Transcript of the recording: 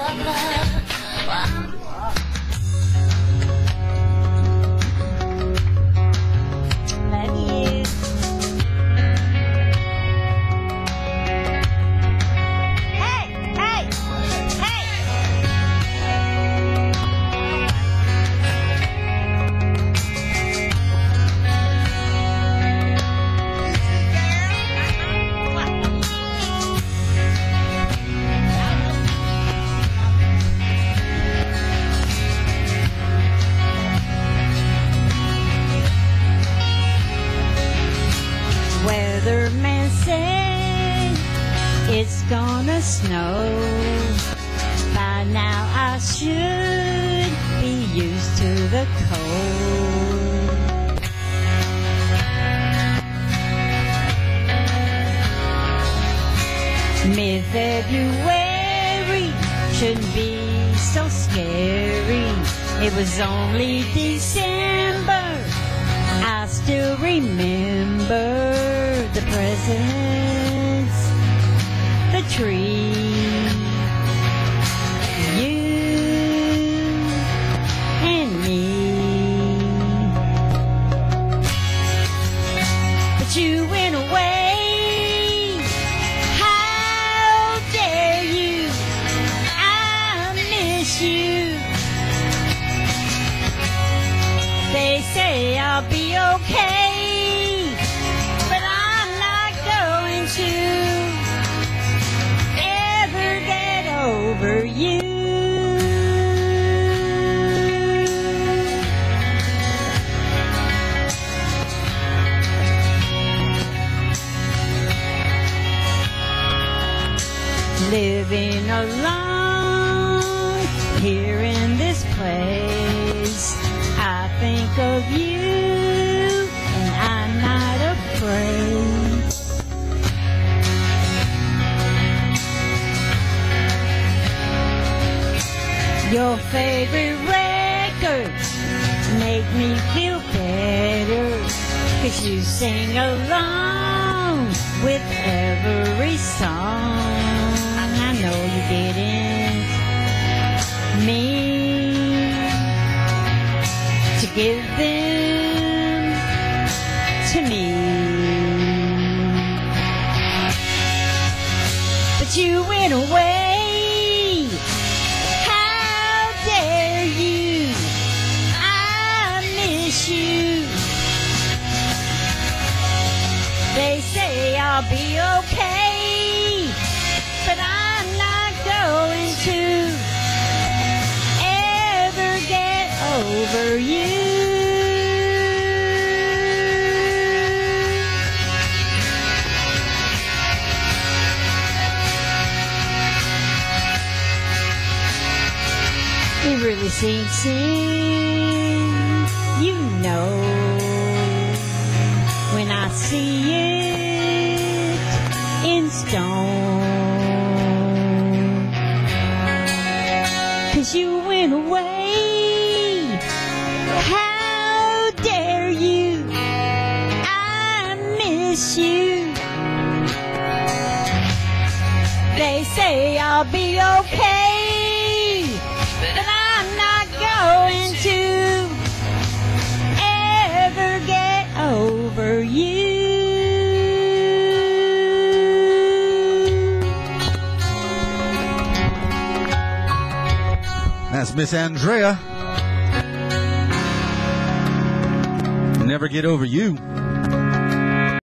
Weatherman said it's gonna snow. By now I should be used to the cold. Mid-February shouldn't be so scary. It was only December. I still remember the presents, the tree, you and me. But you went away. How dare you? I miss you. They say I'll be okay, but I'm not going to ever get over you. Living alone here in this place, I think of you and I'm not afraid. Your favorite records make me feel better, 'cause you sing along with every song. I know you didn't mean to give them to me, but you went away. How dare you? I miss you. They say I'll be okay, but I'm not going to ever get over you. It really sinks in, you know, when I see it in stone. 'Cause you went away. How dare you? I miss you. They say I'll be okay, but I'm not going to ever get over you. That's Miss Andrea. Never get over you.